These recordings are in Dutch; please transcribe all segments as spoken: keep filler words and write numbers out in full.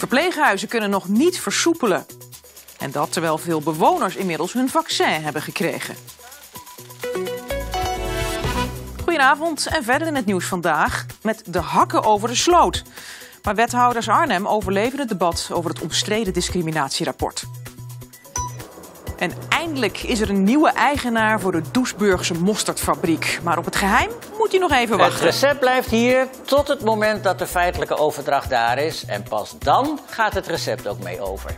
Verpleeghuizen kunnen nog niet versoepelen. En dat terwijl veel bewoners inmiddels hun vaccin hebben gekregen. Goedenavond en verder in het nieuws vandaag met de hakken over de sloot. Maar wethouders Arnhem overleven het debat over het omstreden discriminatierapport. En eindelijk is er een nieuwe eigenaar voor de Doesburgse mosterdfabriek. Maar op het geheim moet hij nog even wachten. Het recept blijft hier tot het moment dat de feitelijke overdracht daar is. En pas dan gaat het recept ook mee over.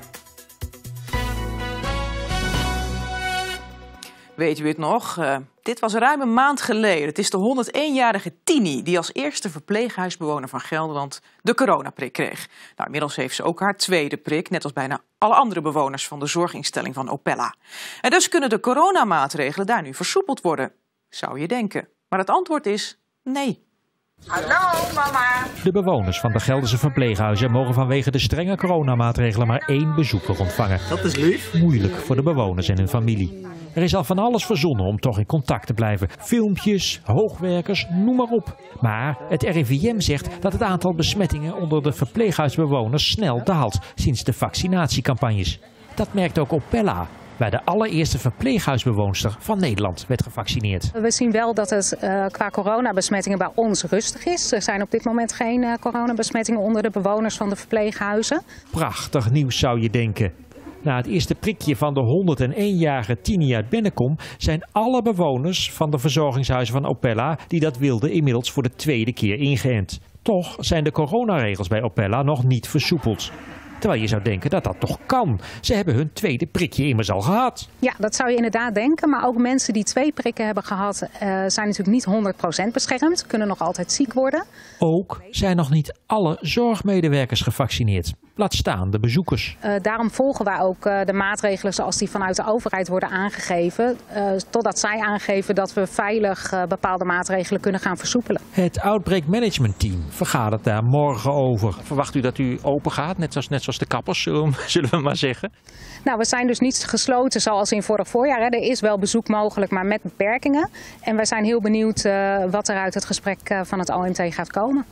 Weet u het nog? Uh, dit was ruim een maand geleden. Het is de honderdéén-jarige Tini die als eerste verpleeghuisbewoner van Gelderland de coronaprik kreeg. Nou, inmiddels heeft ze ook haar tweede prik, net als bijna alle andere bewoners van de zorginstelling van Opella. En dus kunnen de coronamaatregelen daar nu versoepeld worden, zou je denken. Maar het antwoord is nee. Hallo mama. De bewoners van de Gelderse verpleeghuizen mogen vanwege de strenge coronamaatregelen maar één bezoeker ontvangen. Dat is lief. Moeilijk voor de bewoners en hun familie. Er is al van alles verzonnen om toch in contact te blijven. Filmpjes, hoogwerkers, noem maar op. Maar het R I V M zegt dat het aantal besmettingen onder de verpleeghuisbewoners snel daalt sinds de vaccinatiecampagnes. Dat merkt ook Opella, waar de allereerste verpleeghuisbewoonster van Nederland werd gevaccineerd. We zien wel dat het uh, qua coronabesmettingen bij ons rustig is. Er zijn op dit moment geen uh, coronabesmettingen onder de bewoners van de verpleeghuizen. Prachtig nieuws zou je denken. Na het eerste prikje van de honderdéén-jarige Tini uit Bennekom zijn alle bewoners van de verzorgingshuizen van Opella die dat wilden inmiddels voor de tweede keer ingeënt. Toch zijn de coronaregels bij Opella nog niet versoepeld. Terwijl je zou denken dat dat toch kan. Ze hebben hun tweede prikje immers al gehad. Ja, dat zou je inderdaad denken. Maar ook mensen die twee prikken hebben gehad uh, zijn natuurlijk niet honderd procent beschermd. Kunnen nog altijd ziek worden. Ook zijn nog niet alle zorgmedewerkers gevaccineerd. Laat staan de bezoekers. Uh, daarom volgen wij ook uh, de maatregelen zoals die vanuit de overheid worden aangegeven. Uh, totdat zij aangeven dat we veilig uh, bepaalde maatregelen kunnen gaan versoepelen. Het Outbreak Management Team vergadert daar morgen over. Verwacht u dat u open gaat, net zoals, net zoals de kappers, zullen we, zullen we maar zeggen? Nou, we zijn dus niet gesloten zoals in vorig voorjaar. Hè. Er is wel bezoek mogelijk, maar met beperkingen. En wij zijn heel benieuwd uh, wat er uit het gesprek uh, van het O M T gaat komen.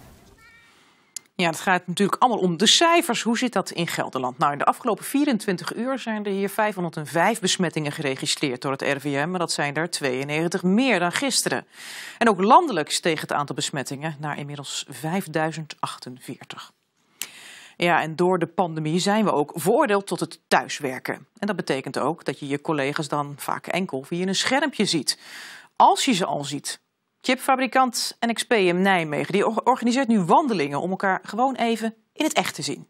Ja, het gaat natuurlijk allemaal om de cijfers. Hoe zit dat in Gelderland? Nou, in de afgelopen vierentwintig uur zijn er hier vijfhonderdvijf besmettingen geregistreerd door het R I V M. Maar dat zijn er tweeënnegentig meer dan gisteren. En ook landelijk steeg het aantal besmettingen naar inmiddels vijfduizend achtenveertig. Ja, en door de pandemie zijn we ook veroordeeld tot het thuiswerken. En dat betekent ook dat je je collega's dan vaak enkel via een schermpje ziet. Als je ze al ziet. Chipfabrikant N X P in Nijmegen die organiseert nu wandelingen om elkaar gewoon even in het echt te zien.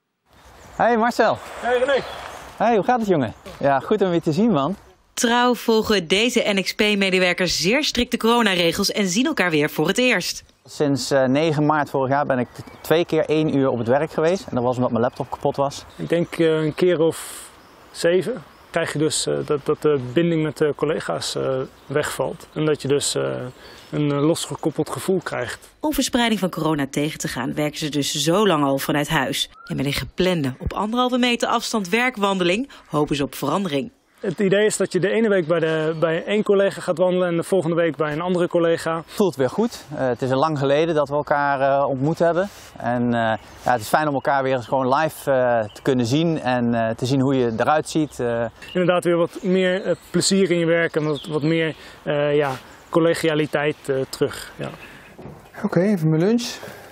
Hey Marcel. Hey René. Hey, hoe gaat het jongen? Ja, goed om je te zien man. Trouw volgen deze N X P-medewerkers zeer strikte coronaregels en zien elkaar weer voor het eerst. Sinds uh, negen maart vorig jaar ben ik twee keer één uur op het werk geweest. En dat was omdat mijn laptop kapot was. Ik denk uh, een keer of zeven krijg je dus uh, dat, dat de binding met de collega's uh, wegvalt. En dat je dus uh, een uh, losgekoppeld gevoel krijgt. Om verspreiding van corona tegen te gaan werken ze dus zo lang al vanuit huis. En met een geplande op anderhalve meter afstand werkwandeling hopen ze op verandering. Het idee is dat je de ene week bij, de, bij één collega gaat wandelen en de volgende week bij een andere collega. Het voelt weer goed. Uh, het is al lang geleden dat we elkaar uh, ontmoet hebben. En uh, ja, het is fijn om elkaar weer eens gewoon live uh, te kunnen zien en uh, te zien hoe je eruit ziet. Uh. Inderdaad weer wat meer uh, plezier in je werk en wat, wat meer uh, ja, collegialiteit uh, terug. Ja. Oké, okay, even mijn lunch.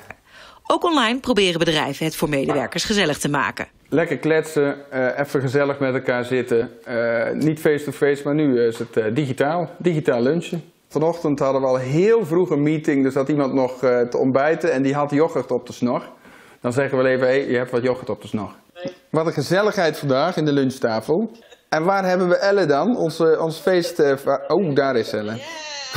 Ook online proberen bedrijven het voor medewerkers gezellig te maken. Lekker kletsen, uh, even gezellig met elkaar zitten. Uh, niet face-to-face, maar nu is het uh, digitaal. Digitaal lunchen. Vanochtend hadden we al heel vroeg een meeting. Er zat iemand nog uh, te ontbijten en die had yoghurt op de snor. Dan zeggen we even, hé, hey, je hebt wat yoghurt op de snor. Nee. Wat een gezelligheid vandaag in de lunchtafel. En waar hebben we Elle dan? Onze, ons feest... Uh, oh, daar is Elle. Yeah.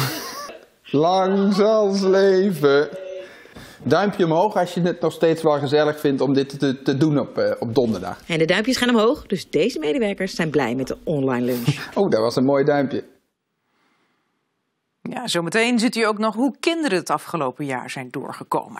Lang zal ze leven. Duimpje omhoog als je het nog steeds wel gezellig vindt om dit te, te doen op, uh, op donderdag. En de duimpjes gaan omhoog, dus deze medewerkers zijn blij met de online lunch. Oh, dat was een mooi duimpje. Ja, zometeen ziet u ook nog hoe kinderen het afgelopen jaar zijn doorgekomen.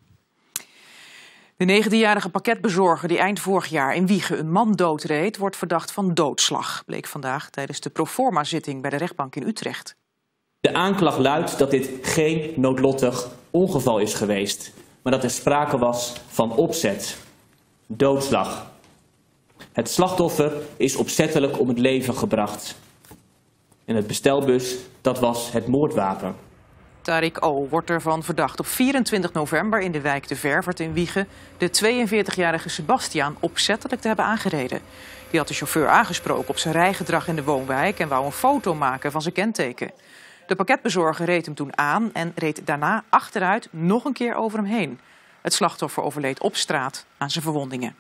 De negentienjarige pakketbezorger die eind vorig jaar in Wijchen een man doodreed, wordt verdacht van doodslag, bleek vandaag tijdens de proforma-zitting bij de rechtbank in Utrecht. De aanklacht luidt dat dit geen noodlottig ongeval is geweest, maar dat er sprake was van opzet. doodslag. Het slachtoffer is opzettelijk om het leven gebracht. En het bestelbus, dat was het moordwapen. Tariq O. wordt ervan verdacht op vierentwintig november in de wijk De Ververt in Wijchen de tweeënveertigjarige Sebastiaan opzettelijk te hebben aangereden. Die had de chauffeur aangesproken op zijn rijgedrag in de woonwijk en wou een foto maken van zijn kenteken. De pakketbezorger reed hem toen aan en reed daarna achteruit nog een keer over hem heen. Het slachtoffer overleed op straat aan zijn verwondingen.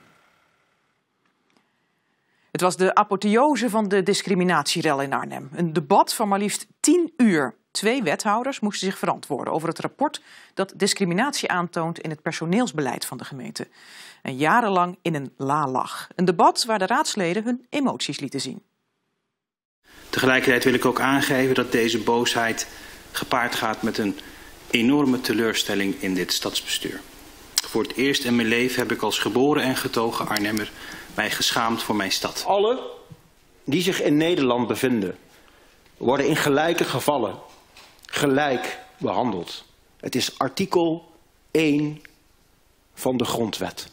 Het was de apotheose van de discriminatierel in Arnhem. Een debat van maar liefst tien uur. Twee wethouders moesten zich verantwoorden over het rapport dat discriminatie aantoont in het personeelsbeleid van de gemeente. En jarenlang in een la lag. Een debat waar de raadsleden hun emoties lieten zien. Tegelijkertijd wil ik ook aangeven dat deze boosheid gepaard gaat met een enorme teleurstelling in dit stadsbestuur. Voor het eerst in mijn leven heb ik als geboren en getogen Arnhemmer mij geschaamd voor mijn stad. Alle die zich in Nederland bevinden, worden in gelijke gevallen gelijk behandeld. Het is artikel één van de grondwet.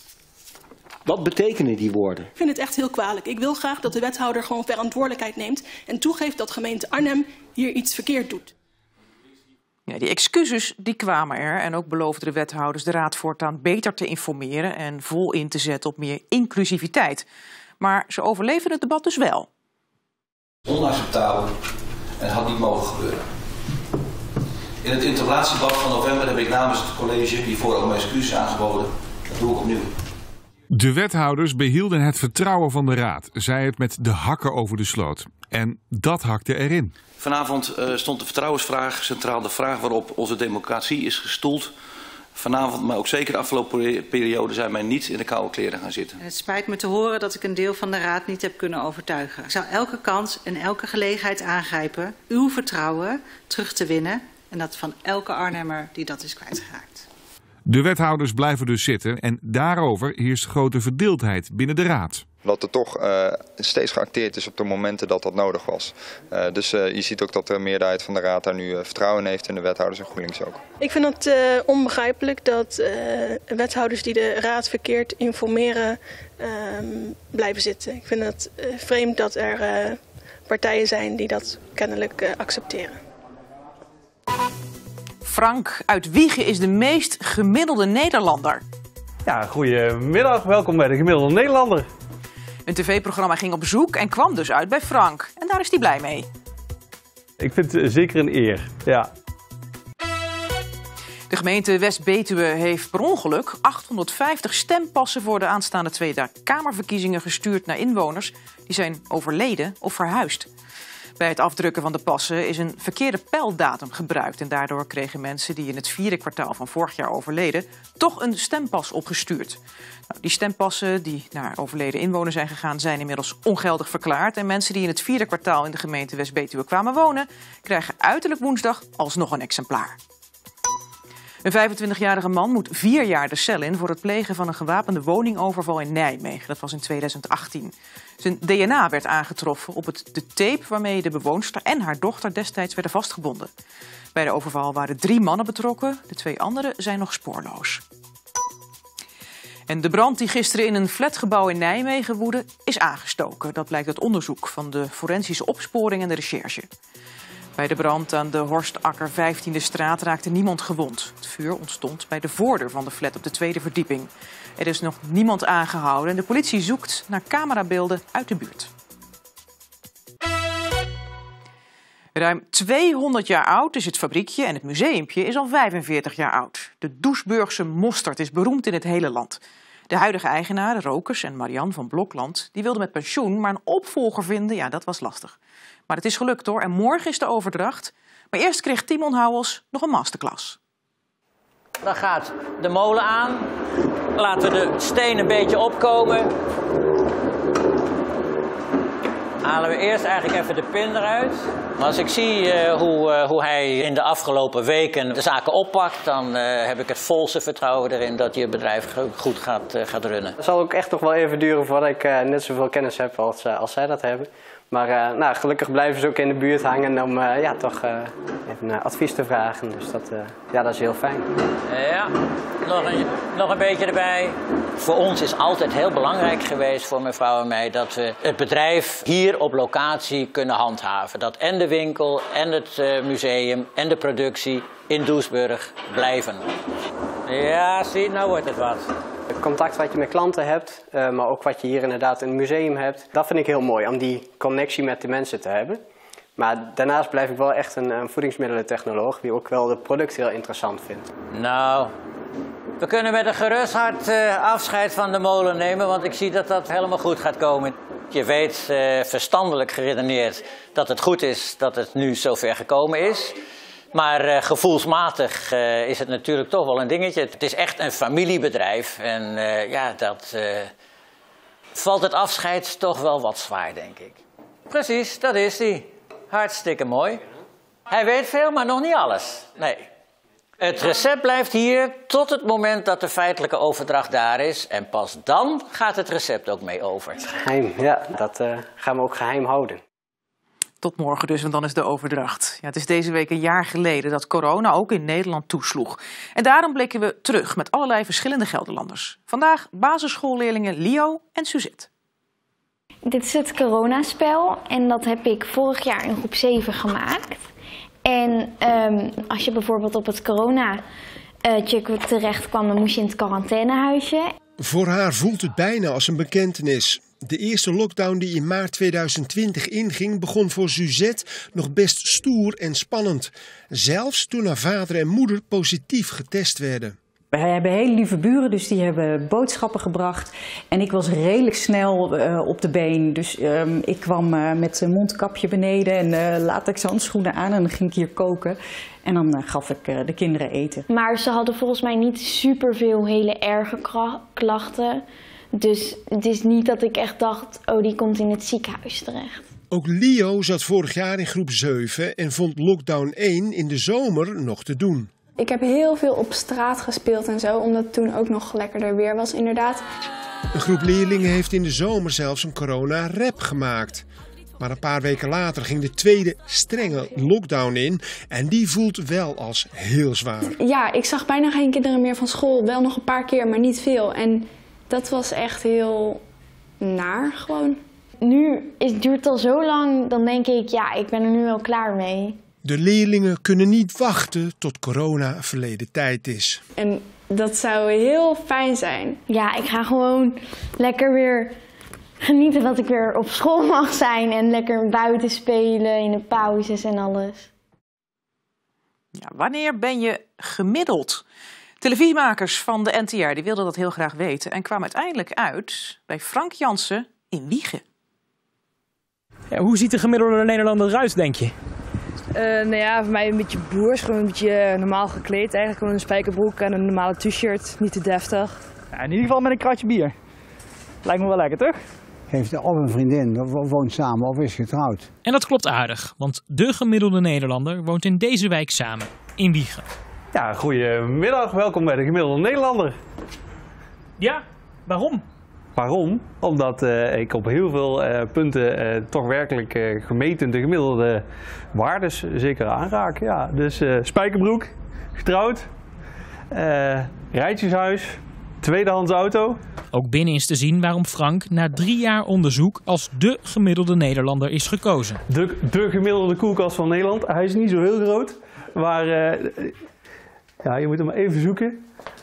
Wat betekenen die woorden? Ik vind het echt heel kwalijk. Ik wil graag dat de wethouder gewoon verantwoordelijkheid neemt en toegeeft dat gemeente Arnhem hier iets verkeerd doet. Ja, die excuses die kwamen er en ook beloofden de wethouders de raad voortaan beter te informeren en vol in te zetten op meer inclusiviteit. Maar ze overleefden het debat dus wel. Onacceptabel en had niet mogen gebeuren. In het interpellatiedebat van november heb ik namens het college hiervoor ook mijn excuses aangeboden. Dat doe ik opnieuw. De wethouders behielden het vertrouwen van de raad, zei het met de hakken over de sloot. En dat hakte erin. Vanavond uh, stond de vertrouwensvraag centraal, de vraag waarop onze democratie is gestoeld. Vanavond, maar ook zeker de afgelopen periode, zijn wij niet in de koude kleren gaan zitten. Het spijt me te horen dat ik een deel van de raad niet heb kunnen overtuigen. Ik zou elke kans en elke gelegenheid aangrijpen uw vertrouwen terug te winnen. En dat van elke Arnhemmer die dat is kwijtgeraakt. De wethouders blijven dus zitten en daarover heerst grote verdeeldheid binnen de raad. Dat er toch uh, steeds geacteerd is op de momenten dat dat nodig was. Uh, dus uh, je ziet ook dat de meerderheid van de raad daar nu uh, vertrouwen in heeft en de wethouders en GroenLinks ook. Ik vind het uh, onbegrijpelijk dat uh, wethouders die de raad verkeerd informeren uh, blijven zitten. Ik vind het uh, vreemd dat er uh, partijen zijn die dat kennelijk uh, accepteren. Frank uit Wijchen is de meest gemiddelde Nederlander. Ja, goedemiddag. Welkom bij de Gemiddelde Nederlander. Een tv-programma ging op bezoek en kwam dus uit bij Frank. En daar is hij blij mee. Ik vind het zeker een eer, ja. De gemeente West-Betuwe heeft per ongeluk achthonderdvijftig stempassen voor de aanstaande Tweede Kamerverkiezingen gestuurd naar inwoners die zijn overleden of verhuisd. Bij het afdrukken van de passen is een verkeerde pijldatum gebruikt. En daardoor kregen mensen die in het vierde kwartaal van vorig jaar overleden toch een stempas opgestuurd. Nou, die stempassen die naar overleden inwoners zijn gegaan zijn inmiddels ongeldig verklaard. En mensen die in het vierde kwartaal in de gemeente West-Betuwe kwamen wonen krijgen uiterlijk woensdag alsnog een exemplaar. Een vijfentwintigjarige man moet vier jaar de cel in voor het plegen van een gewapende woningoverval in Nijmegen. Dat was in tweeduizend achttien. Zijn D N A werd aangetroffen op het, de tape waarmee de bewoonster en haar dochter destijds werden vastgebonden. Bij de overval waren drie mannen betrokken. De twee anderen zijn nog spoorloos. En de brand die gisteren in een flatgebouw in Nijmegen woedde is aangestoken. Dat blijkt uit onderzoek van de forensische opsporing en de recherche. Bij de brand aan de Horstakker vijftiende straat raakte niemand gewond. Het vuur ontstond bij de voordeur van de flat op de tweede verdieping. Er is nog niemand aangehouden en de politie zoekt naar camerabeelden uit de buurt. Ruim tweehonderd jaar oud is het fabriekje en het museumpje is al vijfenveertig jaar oud. De Doesburgse mosterd is beroemd in het hele land. De huidige eigenaren, Rokers en Marianne van Blokland, die wilden met pensioen, maar een opvolger vinden, ja, dat was lastig. Maar het is gelukt hoor en morgen is de overdracht. Maar eerst kreeg Timon Houwels nog een masterclass. Dan gaat de molen aan. Laten we de steen een beetje opkomen. Halen we eerst eigenlijk even de pin eruit. Maar als ik zie uh, hoe, uh, hoe hij in de afgelopen weken de zaken oppakt, dan uh, heb ik het volste vertrouwen erin dat je bedrijf goed gaat, uh, gaat runnen. Het zal ook echt nog wel even duren voordat ik uh, net zoveel kennis heb als, uh, als zij dat hebben. Maar uh, nou, gelukkig blijven ze ook in de buurt hangen om uh, ja, toch uh, even uh, advies te vragen. Dus dat, uh, ja, dat is heel fijn. Ja, nog een, nog een beetje erbij. Voor ons is altijd heel belangrijk geweest, voor mevrouw en mij, dat we het bedrijf hier op locatie kunnen handhaven. Dat en de winkel, en het uh, museum, en de productie in Doesburg blijven. Ja, zie, nou wordt het wat. Het contact wat je met klanten hebt, uh, maar ook wat je hier inderdaad in het museum hebt, dat vind ik heel mooi, om die connectie met de mensen te hebben. Maar daarnaast blijf ik wel echt een, een voedingsmiddelentechnoloog, die ook wel de producten heel interessant vindt. Nou, we kunnen met een gerust hart uh, afscheid van de molen nemen, want ik zie dat dat helemaal goed gaat komen. Je weet, uh, verstandelijk geredeneerd, dat het goed is dat het nu zover gekomen is. Maar uh, gevoelsmatig uh, is het natuurlijk toch wel een dingetje. Het is echt een familiebedrijf en uh, ja, dat uh, valt het afscheid toch wel wat zwaar, denk ik. Precies, dat is hij. Hartstikke mooi. Hij weet veel, maar nog niet alles. Nee. Het recept blijft hier tot het moment dat de feitelijke overdracht daar is. En pas dan gaat het recept ook mee over. Geheim, ja, dat uh, gaan we ook geheim houden. Tot morgen dus, want dan is de overdracht. Ja, het is deze week een jaar geleden dat corona ook in Nederland toesloeg. En daarom blikken we terug met allerlei verschillende Gelderlanders. Vandaag basisschoolleerlingen Leo en Suzette. Dit is het coronaspel en dat heb ik vorig jaar in groep zeven gemaakt. En um, als je bijvoorbeeld op het corona-check uh, terecht kwam, dan moest je in het quarantainehuisje. Voor haar voelt het bijna als een bekentenis. De eerste lockdown die in maart tweeduizend twintig inging, begon voor Suzette nog best stoer en spannend. Zelfs toen haar vader en moeder positief getest werden. We hebben hele lieve buren, dus die hebben boodschappen gebracht. En ik was redelijk snel uh, op de been. Dus um, ik kwam uh, met een mondkapje beneden en uh, latex handschoenen aan en dan ging ik hier koken. En dan uh, gaf ik uh, de kinderen eten. Maar ze hadden volgens mij niet superveel hele erge klachten. Dus het is niet dat ik echt dacht, oh, die komt in het ziekenhuis terecht. Ook Leo zat vorig jaar in groep zeven en vond lockdown één in de zomer nog te doen. Ik heb heel veel op straat gespeeld en zo, omdat het toen ook nog lekkerder weer was inderdaad. Een groep leerlingen heeft in de zomer zelfs een corona-rap gemaakt. Maar een paar weken later ging de tweede strenge lockdown in en die voelt wel als heel zwaar. Ja, ik zag bijna geen kinderen meer van school, wel nog een paar keer, maar niet veel. En dat was echt heel naar gewoon. Nu is, het duurt al zo lang, dan denk ik, ja, ik ben er nu wel klaar mee. De leerlingen kunnen niet wachten tot corona verleden tijd is. En dat zou heel fijn zijn. Ja, ik ga gewoon lekker weer genieten dat ik weer op school mag zijn. En lekker buiten spelen in de pauzes en alles. Ja, wanneer ben je gemiddeld? Televisiemakers van de N T R die wilden dat heel graag weten. En kwamen uiteindelijk uit bij Frank Jansen in Wijchen. Ja, hoe ziet de gemiddelde Nederlander eruit, denk je? Uh, nou ja, voor mij een beetje boers, gewoon een beetje normaal gekleed eigenlijk. Gewoon een spijkerbroek en een normale t-shirt, niet te deftig. Ja, in ieder geval met een kratje bier. Lijkt me wel lekker, toch? Heeft of een vriendin, of woont samen of is getrouwd. En dat klopt aardig, want de gemiddelde Nederlander woont in deze wijk samen, in Wijchen. Ja, goedemiddag, welkom bij de gemiddelde Nederlander. Ja, waarom? Waarom? Omdat uh, ik op heel veel uh, punten uh, toch werkelijk uh, gemeten de gemiddelde waardes zeker aanraak. Ja, dus uh, spijkerbroek, getrouwd, uh, rijtjeshuis, tweedehands auto. Ook binnen is te zien waarom Frank na drie jaar onderzoek als de gemiddelde Nederlander is gekozen. De, de gemiddelde koelkast van Nederland. Hij is niet zo heel groot, maar uh, ja, je moet hem even zoeken.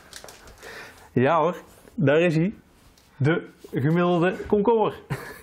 Ja hoor, daar is hij. De gemiddelde komkommer.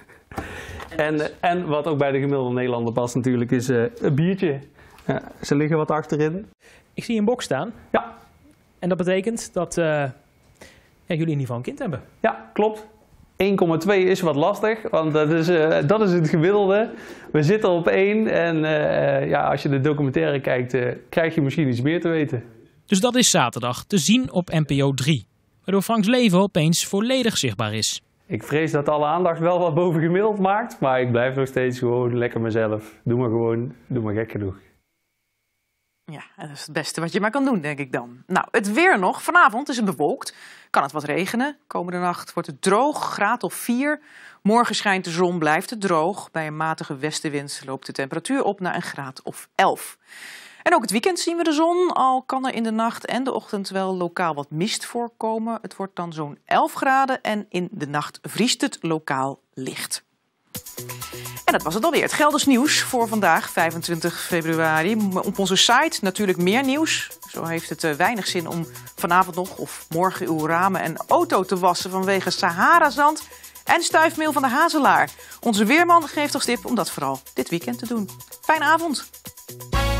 en, en wat ook bij de gemiddelde Nederlander past natuurlijk is uh, een biertje. Ja, ze liggen wat achterin. Ik zie een box staan. Ja. En dat betekent dat uh, ja, jullie in ieder geval een kind hebben. Ja, klopt. één komma twee is wat lastig, want dat is, uh, dat is het gemiddelde. We zitten op één en uh, ja, als je de documentaire kijkt, uh, krijg je misschien iets meer te weten. Dus dat is zaterdag te zien op N P O drie. Waardoor Franks leven opeens volledig zichtbaar is. Ik vrees dat alle aandacht wel wat boven gemiddeld maakt, maar ik blijf nog steeds gewoon lekker mezelf. Doe maar gewoon, doe maar gek genoeg. Ja, dat is het beste wat je maar kan doen, denk ik dan. Nou, het weer nog. Vanavond is het bewolkt. Kan het wat regenen. Komende nacht wordt het droog, graad of vier. Morgen schijnt de zon, blijft het droog. Bij een matige westenwind loopt de temperatuur op naar een graad of elf. En ook het weekend zien we de zon, al kan er in de nacht en de ochtend wel lokaal wat mist voorkomen. Het wordt dan zo'n elf graden en in de nacht vriest het lokaal licht. En dat was het alweer. Het Gelders nieuws voor vandaag, vijfentwintig februari. Op onze site natuurlijk meer nieuws. Zo heeft het weinig zin om vanavond nog of morgen uw ramen en auto te wassen vanwege Sahara-zand en stuifmeel van de hazelaar. Onze weerman geeft als tip om dat vooral dit weekend te doen. Fijne avond.